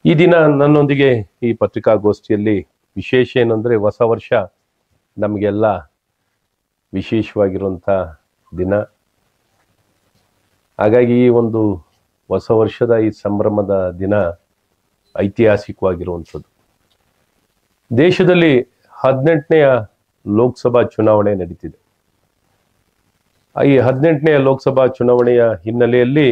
ಈ ದಿನ ನನ್ನೊಂದಿಗೆ ಈ ಪತ್ರಿಕಾಗೋಷ್ಠಿಯಲ್ಲಿ ವಿಶೇಷ ಏನಂದ್ರೆ ಹೊಸ ವರ್ಷ ನಮಗೆಲ್ಲ ವಿಶೇಷವಾಗಿರುವಂಥ ದಿನ. ಹಾಗಾಗಿ ಈ ಒಂದು ಹೊಸ ವರ್ಷದ ಈ ಸಂಭ್ರಮದ ದಿನ ಐತಿಹಾಸಿಕವಾಗಿರುವಂಥದ್ದು. ದೇಶದಲ್ಲಿ 18ನೇ ಲೋಕಸಭಾ ಚುನಾವಣೆ ನಡೀತಿದೆ. ಈ 18ನೇ ಲೋಕಸಭಾ ಚುನಾವಣೆಯ ಹಿನ್ನೆಲೆಯಲ್ಲಿ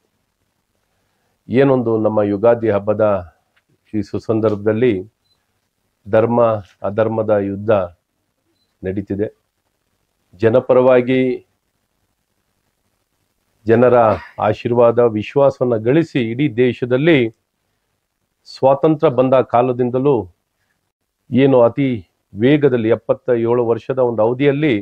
ಏನೊಂದು ನಮ್ಮ ಯುಗಾದಿ ಹಬ್ಬದ ಈ ಸುಸಂದರ್ಭದಲ್ಲಿ ಧರ್ಮ ಅಧರ್ಮದ ಯುದ್ಧ ನಡೀತಿದೆ. ಜನಪರವಾಗಿ ಜನರ ಆಶೀರ್ವಾದ ವಿಶ್ವಾಸವನ್ನು ಗಳಿಸಿ ಇಡೀ ದೇಶದಲ್ಲಿ ಸ್ವಾತಂತ್ರ್ಯ ಬಂದ ಕಾಲದಿಂದಲೂ ಏನು ಅತಿ ವೇಗದಲ್ಲಿ 77 ವರ್ಷದ ಒಂದು ಅವಧಿಯಲ್ಲಿ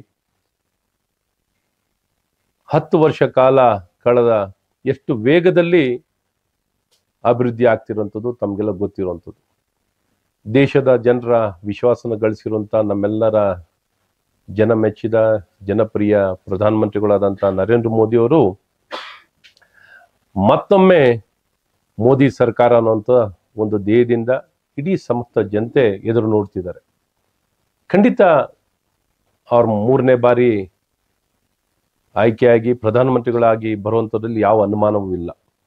10 ವರ್ಷ ಕಾಲ ಕಳೆದ ಎಷ್ಟು ವೇಗದಲ್ಲಿ ಅಭಿವೃದ್ಧಿ ಆಗ್ತಿರುವಂಥದ್ದು ತಮಗೆಲ್ಲ ಗೊತ್ತಿರುವಂಥದ್ದು. ದೇಶದ ಜನರ ವಿಶ್ವಾಸನ ಗಳಿಸಿರುವಂಥ ನಮ್ಮೆಲ್ಲರ ಜನಮೆಚ್ಚಿದ ಜನಪ್ರಿಯ ಪ್ರಧಾನಮಂತ್ರಿಗಳಾದಂಥ ನರೇಂದ್ರ ಮೋದಿ ಅವರು ಮತ್ತೊಮ್ಮೆ ಮೋದಿ ಸರ್ಕಾರ ಅನ್ನುವಂಥ ಒಂದು ಧ್ಯೇಯದಿಂದ ಇಡೀ ಸಮಸ್ತ ಜನತೆ ಎದುರು ನೋಡ್ತಿದ್ದಾರೆ. ಖಂಡಿತ ಅವ್ರ 3ನೇ ಬಾರಿ ಆಯ್ಕೆಯಾಗಿ ಪ್ರಧಾನಮಂತ್ರಿಗಳಾಗಿ ಬರುವಂಥದ್ರಲ್ಲಿ ಯಾವ ಅನುಮಾನವೂ ಇಲ್ಲ.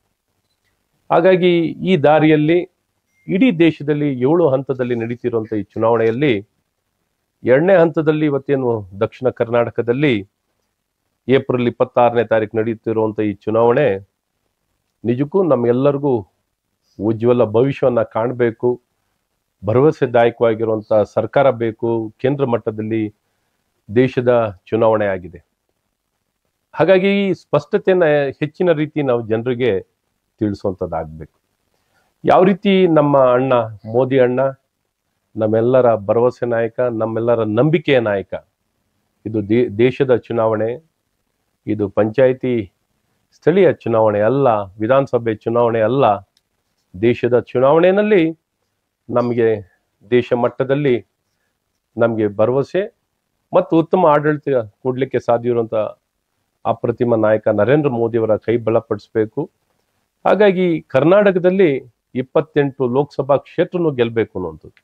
ಹಾಗಾಗಿ ಈ ದಾರಿಯಲ್ಲಿ ಇಡೀ ದೇಶದಲ್ಲಿ 7 ಹಂತದಲ್ಲಿ ನಡೀತಿರುವಂಥ ಈ ಚುನಾವಣೆಯಲ್ಲಿ 2ನೇ ಹಂತದಲ್ಲಿ ಇವತ್ತೇನು ದಕ್ಷಿಣ ಕರ್ನಾಟಕದಲ್ಲಿ ಏಪ್ರಿಲ್ 26ನೇ ತಾರೀಕು ನಡೆಯುತ್ತಿರುವಂಥ ಈ ಚುನಾವಣೆ ನಿಜಕ್ಕೂ ನಮ್ಮೆಲ್ಲರಿಗೂ ಉಜ್ವಲ ಭವಿಷ್ಯವನ್ನು ಕಾಣಬೇಕು, ಭರವಸೆದಾಯಕವಾಗಿರುವಂಥ ಸರ್ಕಾರ ಬೇಕು, ಕೇಂದ್ರ ಮಟ್ಟದಲ್ಲಿ ದೇಶದ ಚುನಾವಣೆ ಆಗಿದೆ. ಹಾಗಾಗಿ ಈ ಸ್ಪಷ್ಟತೆಯನ್ನು ಹೆಚ್ಚಿನ ರೀತಿ ನಾವು ಜನರಿಗೆ ತಿಳಿಸುವಂಥದ್ದಾಗಬೇಕು. ಯಾವ ರೀತಿ ನಮ್ಮ ಅಣ್ಣ ಮೋದಿ ಅಣ್ಣ ನಮ್ಮೆಲ್ಲರ ಭರವಸೆ ನಾಯಕ, ನಮ್ಮೆಲ್ಲರ ನಂಬಿಕೆಯ ನಾಯಕ. ಇದು ದೇಶದ ಚುನಾವಣೆ, ಇದು ಪಂಚಾಯಿತಿ ಸ್ಥಳೀಯ ಚುನಾವಣೆ ಅಲ್ಲ, ವಿಧಾನಸಭೆ ಚುನಾವಣೆ ಅಲ್ಲ. ದೇಶದ ಚುನಾವಣೆಯಲ್ಲಿ ನಮಗೆ ದೇಶ ಮಟ್ಟದಲ್ಲಿ ನಮಗೆ ಭರವಸೆ ಮತ್ತು ಉತ್ತಮ ಆಡಳಿತ ಕೊಡಲಿಕ್ಕೆ ಸಾಧ್ಯ ಇರುವಂಥ ಅಪ್ರತಿಮ ನಾಯಕ ನರೇಂದ್ರ ಮೋದಿಯವರ ಕೈ ಬಲಪಡಿಸಬೇಕು. ಹಾಗಾಗಿ ಕರ್ನಾಟಕದಲ್ಲಿ 28 ಲೋಕಸಭಾ ಕ್ಷೇತ್ರವನ್ನು ಗೆಲ್ಲಬೇಕು ಅನ್ನುವಂಥದ್ದು.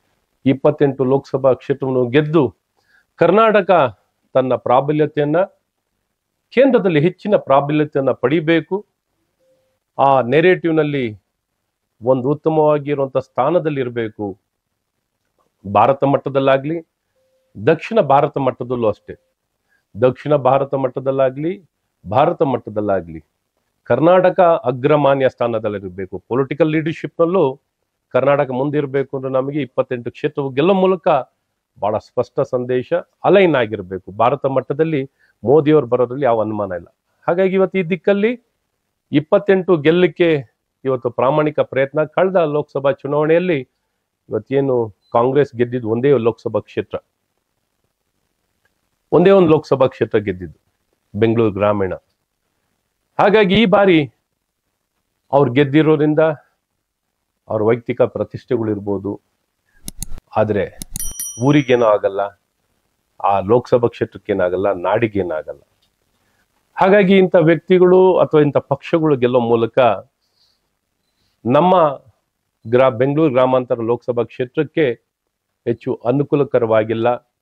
28 ಲೋಕಸಭಾ ಕ್ಷೇತ್ರವನ್ನು ಗೆದ್ದು ಕರ್ನಾಟಕ ತನ್ನ ಪ್ರಾಬಲ್ಯತೆಯನ್ನ ಕೇಂದ್ರದಲ್ಲಿ ಹೆಚ್ಚಿನ ಪ್ರಾಬಲ್ಯತೆಯನ್ನು ಪಡಿಬೇಕು. ಆ ನೆರೇಟಿವ್ನಲ್ಲಿ ಒಂದು ಉತ್ತಮವಾಗಿರುವಂಥ ಸ್ಥಾನದಲ್ಲಿ ಇರಬೇಕು. ಭಾರತ ಮಟ್ಟದಲ್ಲಾಗ್ಲಿ, ದಕ್ಷಿಣ ಭಾರತ ಮಟ್ಟದಲ್ಲೂ ಅಷ್ಟೇ. ದಕ್ಷಿಣ ಭಾರತ ಮಟ್ಟದಲ್ಲಾಗ್ಲಿ, ಭಾರತ ಮಟ್ಟದಲ್ಲಾಗ್ಲಿ ಕರ್ನಾಟಕ ಅಗ್ರಮಾನ್ಯ ಸ್ಥಾನದಲ್ಲಿರಬೇಕು. ಪೊಲಿಟಿಕಲ್ ಲೀಡರ್ಶಿಪ್ನಲ್ಲೂ ಕರ್ನಾಟಕ ಮುಂದಿರಬೇಕು ಅಂದ್ರೆ ನಮಗೆ 28 ಕ್ಷೇತ್ರವು ಗೆಲ್ಲೋ ಮೂಲಕ ಬಹಳ ಸ್ಪಷ್ಟ ಸಂದೇಶ ಅಲೈನ್ ಆಗಿರಬೇಕು. ಭಾರತ ಮಟ್ಟದಲ್ಲಿ ಮೋದಿಯವರು ಬರೋದ್ರಲ್ಲಿ ಯಾವ ಅನುಮಾನ ಇಲ್ಲ. ಹಾಗಾಗಿ ಇವತ್ತು ಈ ದಿಕ್ಕಲ್ಲಿ 28 ಗೆಲ್ಲಕ್ಕೆ ಇವತ್ತು ಪ್ರಾಮಾಣಿಕ ಪ್ರಯತ್ನ. ಕಳೆದ ಲೋಕಸಭಾ ಚುನಾವಣೆಯಲ್ಲಿ ಇವತ್ತೇನು ಕಾಂಗ್ರೆಸ್ ಗೆದ್ದಿದ್ದು ಒಂದೇ ಲೋಕಸಭಾ ಕ್ಷೇತ್ರ, ಒಂದೇ ಒಂದು ಲೋಕಸಭಾ ಕ್ಷೇತ್ರ ಗೆದ್ದಿದ್ದು ಬೆಂಗಳೂರು ಗ್ರಾಮೀಣ. ಹಾಗಾಗಿ ಈ ಬಾರಿ ಅವ್ರು ಗೆದ್ದಿರೋದ್ರಿಂದ ಅವ್ರ ವೈಯಕ್ತಿಕ ಪ್ರತಿಷ್ಠೆಗಳಿರ್ಬೋದು, ಆದರೆ ಊರಿಗೇನೋ ಆಗಲ್ಲ, ಆ ಲೋಕಸಭಾ ಕ್ಷೇತ್ರಕ್ಕೇನಾಗಲ್ಲ, ನಾಡಿಗೇನಾಗಲ್ಲ. ಹಾಗಾಗಿ ಇಂಥ ವ್ಯಕ್ತಿಗಳು ಅಥವಾ ಇಂಥ ಪಕ್ಷಗಳು ಗೆಲ್ಲೋ ಮೂಲಕ ನಮ್ಮ ಬೆಂಗಳೂರು ಗ್ರಾಮಾಂತರ ಲೋಕಸಭಾ ಕ್ಷೇತ್ರಕ್ಕೆ ಹೆಚ್ಚು ಅನುಕೂಲಕರವಾಗಿಲ್ಲ.